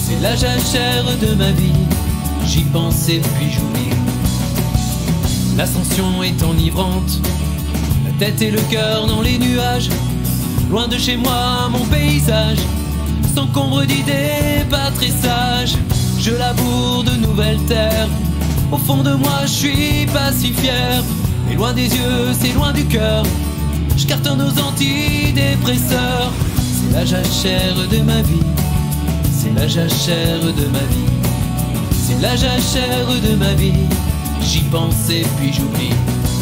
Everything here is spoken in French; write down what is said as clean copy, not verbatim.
C'est la jachère de ma vie, j'y pense et puis j'oublie. L'ascension est enivrante, la tête et le cœur dans les nuages. Loin de chez moi, mon paysage s'encombre d'idées pas très sages. Je laboure de nouvelles terres, au fond de moi je suis pas si fier. Mais loin des yeux, c'est loin du cœur, je cartonne aux antidépresseurs. C'est la jachère de ma vie, c'est la jachère de ma vie, c'est la jachère de ma vie. J'y pense et puis j'oublie.